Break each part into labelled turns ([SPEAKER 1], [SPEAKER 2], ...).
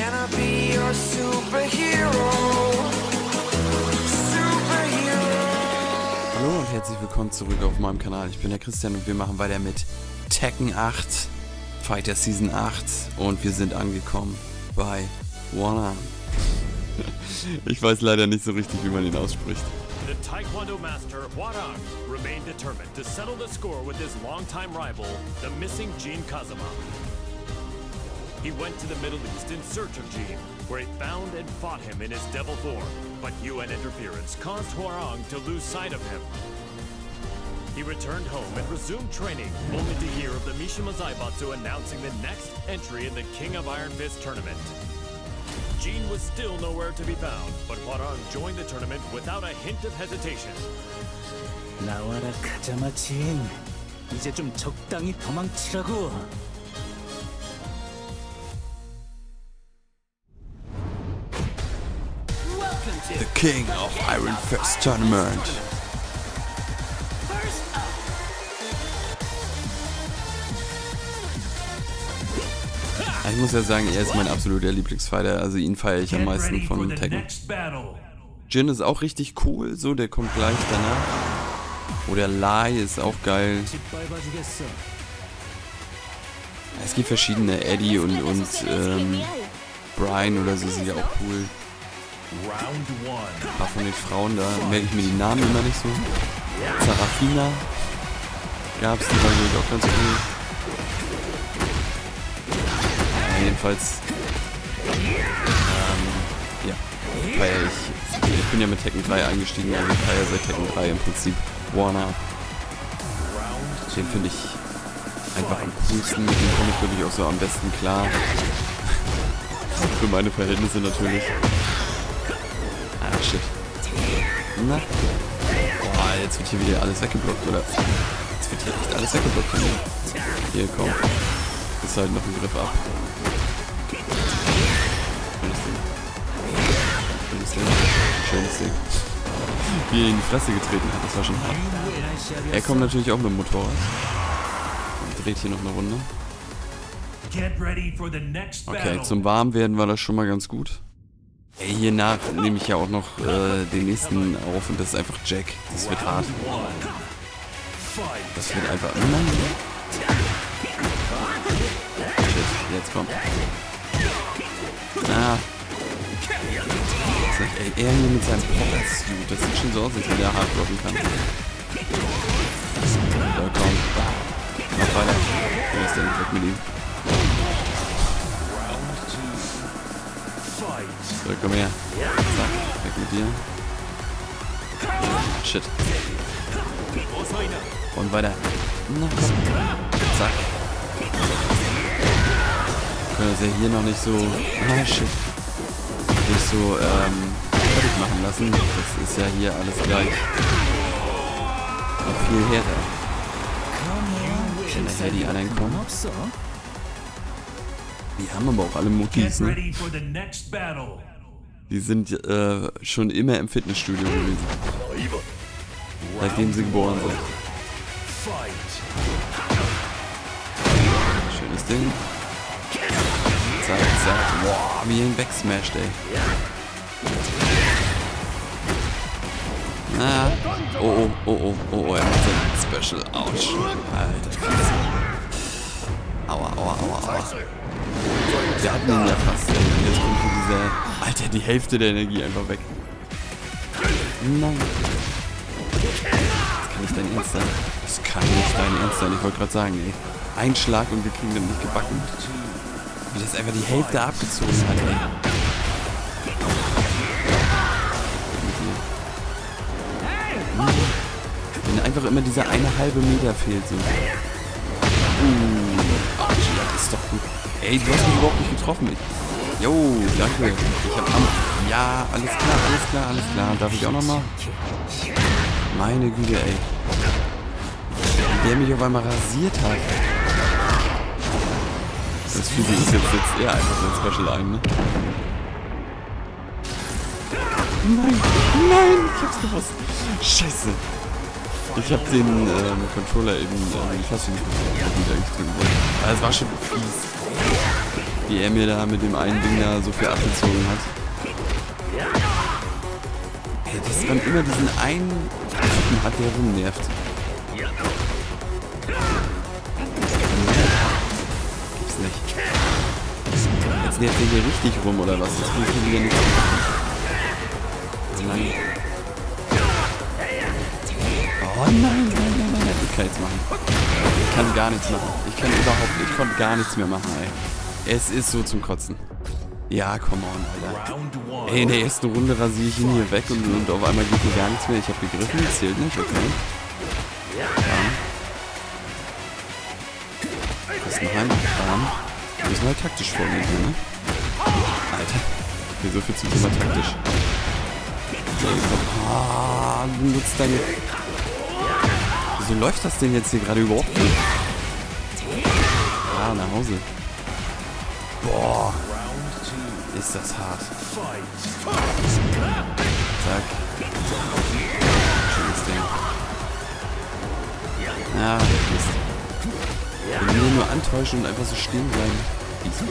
[SPEAKER 1] Can I be your superhero?
[SPEAKER 2] Hallo und herzlich willkommen zurück auf meinem Kanal. Ich bin der Christian und wir machen weiter mit Tekken 8, Fighter Season 8 und wir sind angekommen bei Hwoarang. Ich weiß leider nicht so richtig, wie man ihn ausspricht.
[SPEAKER 3] The Taekwondo master Hwoarang remained determined to settle the score with his longtime rival, the missing Jin Kazama. He went to the Middle East in search of Jin, where he found and fought him in his devil form, but UN interference caused Hwoarang to lose sight of him. He returned home and resumed training, only to hear of the Mishima Zaibatsu announcing the next entry in the King of Iron Fist tournament. Jin was still nowhere to be found, but Hwoarang joined the tournament without a hint of hesitation.
[SPEAKER 4] 나와라 카자마 진. 이제 좀 적당히 도망치라고.
[SPEAKER 2] The King of Iron Fist Tournament. Ich muss ja sagen, er ist mein absoluter Lieblingsfighter, also ihn feiere ich am meisten von Tekken. Jin ist auch richtig cool, so, der kommt gleich danach. Oder Lai ist auch geil. Es gibt verschiedene, Eddie und Brian oder so sind ja auch cool. Ein paar von den Frauen, da merke ich mir die Namen immer nicht so. Sarafina gab's, die war natürlich auch ganz cool. Ja, jedenfalls, ja, feiere ich bin ja mit Tekken 3 eingestiegen, also ich feiere seit Tekken 3 im Prinzip Hwoarang. Den finde ich einfach am coolsten, mit dem komme ich wirklich auch so am besten klar. Für meine Verhältnisse natürlich. Ah, shit. Na? Boah, jetzt wird hier wieder alles weggeblockt, oder? Jetzt wird hier echt alles weggeblockt von mir. Hier, komm. Ist halt noch ein Griff ab. Schönes Ding. Wie er in die Fresse getreten hat, das war schon hart. Er kommt natürlich auch mit dem Motorrad. Und dreht hier noch eine Runde. Okay, zum Warmwerden war das schon mal ganz gut. Ey, hiernach nehme ich ja auch noch den nächsten auf und das ist einfach Jack. Das wird hart. Das wird einfach... Nein. Shit, jetzt kommt. Ah. Ey, er hier mit seinem Potter-Suit. Das sieht schon so aus, als wenn der hart blocken kann. So, komm. Mach weiter. Wo ist der denn? Weg mit ihm. So, komm her. Zack, weg mit dir. Shit. Und weiter. Na, komm. Zack. Können wir das ja hier noch nicht so... Ah, shit. Nicht so, fertig machen lassen. Das ist ja hier alles gleich. Und viel härter. Wenn nachher die anderen kommen. Die haben aber auch alle Muckis, ne? Die sind schon immer im Fitnessstudio gewesen. Seitdem sie geboren sind. Schönes Ding. Zack, zack. Boah, wie ihn wegsmasht, ey. Na. Oh, oh, oh, oh, oh, oh, er macht sein Special. Autsch. Alter. Aua, aua, aua, aua. Wir hatten ihn ja fast. Jetzt kommt hier dieser... Alter, die Hälfte der Energie einfach weg. Nein. Das kann nicht dein Ernst sein. Das kann nicht dein Ernst sein. Ich wollte gerade sagen, ey. Ein Schlag und wir kriegen den nicht gebacken. Wie das einfach die Hälfte abgezogen hat, ey. Wenn einfach immer dieser eine halbe Meter fehlt, so. Das ist doch gut. Ey, du hast mich überhaupt nicht getroffen. Jo, danke. Ich hab am... Ja, alles klar, alles klar, alles klar. Darf ich auch nochmal? Meine Güte, ey. Wie der mich auf einmal rasiert hat. Das Physik ist jetzt setzt er einfach so ein Special ein, ne? Nein, nein, ich hab's gewusst. Scheiße. Ich hab den Controller eben fast nicht getroffen, wie ich eigentlich drücken wollte. Aber es war schon fies. wie er mir da mit dem einen Ding da so viel abgezogen hat. Ey, dass man immer diesen einen Typen hat, der rumnervt. Gibt's nicht. Jetzt nervt er hier richtig rum, oder was? Das kann ich hier wieder nicht. Nein. Oh nein, ich kann jetzt machen. Ich kann gar nichts machen. Ich konnte gar nichts mehr machen, ey. Es ist so zum Kotzen. Ja, come on, Alter. Ey, in der ersten Runde rasiere ich ihn hier weg und auf einmal geht hier gar nichts mehr. Ich habe gegriffen, das zählt nicht, okay. Bam. Wir müssen halt taktisch vorgehen hier, ne? Alter. Okay, so viel zum Thema taktisch. Ah, nutzt deine... Wieso läuft das denn jetzt hier gerade überhaupt nicht? Ah, nach Hause. Boah. Ist das hart. Zack. Schönes Ding. Ja, Mist. Wenn wir nur antäuschen und einfach so stehen bleiben. Easy.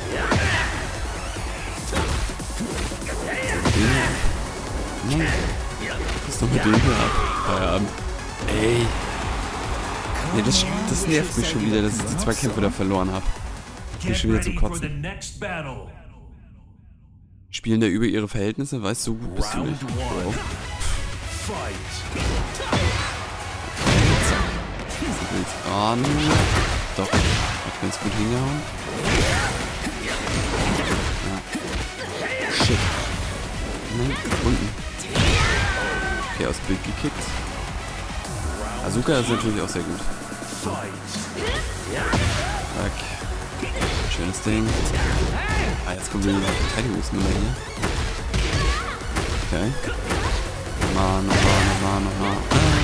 [SPEAKER 2] Nein. Was ist doch mit dem hier ab? Feierabend. Ey. Nee, das nervt mich schon wieder, dass ich die 2 Kämpfe da verloren habe. Ich bin schon wieder zum Kotzen. Spielen da über ihre Verhältnisse? Weißt du, so gut bist du nicht. Wow. Oh, nee. Doch. Hat ganz gut hingehauen. Ja. Shit. Nein, unten. Okay, aus Bild gekickt. Asuka ist natürlich auch sehr gut. Zack. Schönes Ding. Ah, jetzt kommt wieder die Verteidigungsnummer hier. Okay. Nochmal.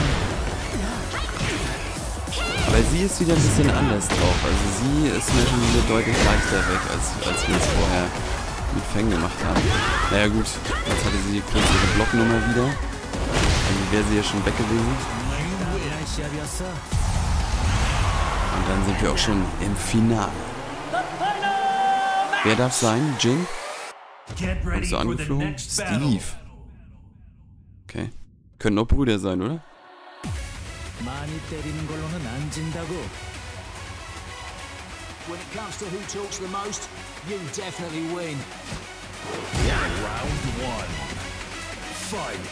[SPEAKER 2] Aber sie ist wieder ein bisschen anders drauf. Also sie ist mir schon wieder deutlich leichter weg, als wir es vorher mit Feng gemacht haben. Naja gut, jetzt hatte sie kurz ihre Blocknummer wieder. Dann wäre sie ja schon weg gewesen. Und dann sind wir auch schon im Finale. Wer darf sein? Jing? Kommst du angeflogen? Steve. Okay. Können auch Brüder sein, oder?
[SPEAKER 5] When it comes to who talks the most, you definitely win.
[SPEAKER 3] Round 1. Fight.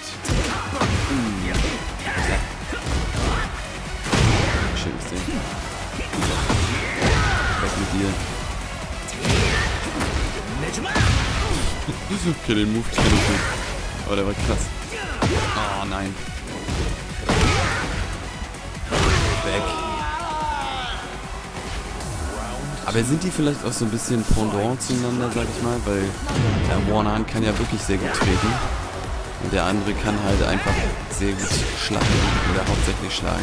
[SPEAKER 2] Schönes Ding. Weg mit dir. Okay, den Move kenne ich nicht. Aber der war krass. Oh nein. Weg. Aber sind die vielleicht auch so ein bisschen Pendant zueinander, sag ich mal? Weil Warner kann ja wirklich sehr gut treten. Und der andere kann halt einfach sehr gut schlagen. Oder hauptsächlich schlagen.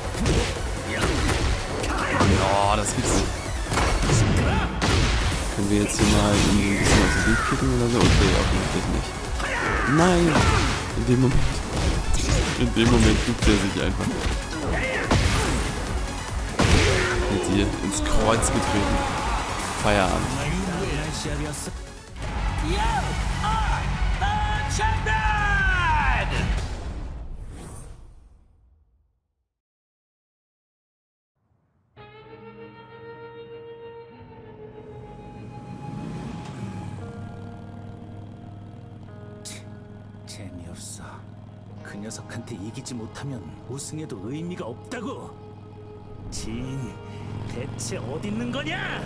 [SPEAKER 2] Oh, das gibt's nicht. Können wir jetzt hier mal ein bisschen aus dem Weg kicken oder so? Okay, offensichtlich nicht. Nein! In dem Moment duckt er sich einfach. Mit dir ins Kreuz getreten. Feierabend.
[SPEAKER 4] 재미없어. 그 녀석한테 이기지 못하면 우승에도 의미가 없다고. 진, 대체 어디 있는 거냐?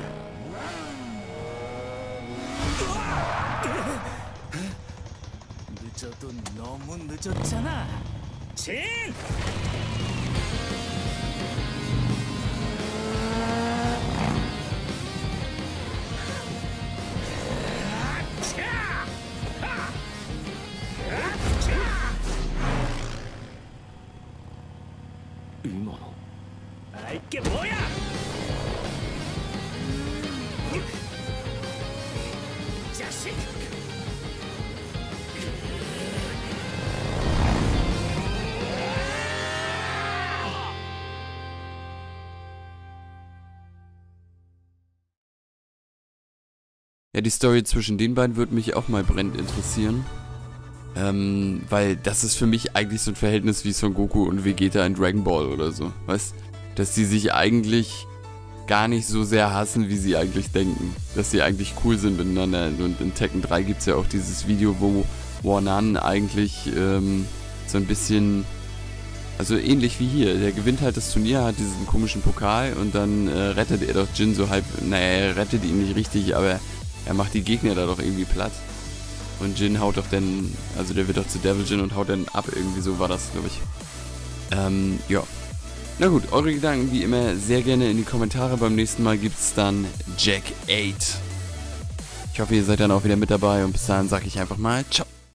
[SPEAKER 4] 늦어도 너무 늦었잖아. 진! 아, 이게 뭐야? 자식!
[SPEAKER 2] Ja, die Story zwischen den beiden würde mich auch mal brennend interessieren. Weil das ist für mich eigentlich so ein Verhältnis wie Son Goku und Vegeta in Dragon Ball oder so, weißt? Dass die sich eigentlich gar nicht so sehr hassen, wie sie eigentlich denken. Dass sie eigentlich cool sind miteinander. Und in Tekken 3 gibt es ja auch dieses Video, wo Warnan eigentlich so ein bisschen, also ähnlich wie hier, der gewinnt halt das Turnier, hat diesen komischen Pokal und dann rettet er doch Jin so halb, naja, er rettet ihn nicht richtig, aber er macht die Gegner da doch irgendwie platt. Und Jin haut doch dann, also der wird doch zu Devil Jin und haut dann ab, irgendwie so war das, glaube ich. Ja. Na gut, eure Gedanken wie immer sehr gerne in die Kommentare. Beim nächsten Mal gibt es dann Jak 8. Ich hoffe, ihr seid dann auch wieder mit dabei und bis dahin sage ich einfach mal ciao.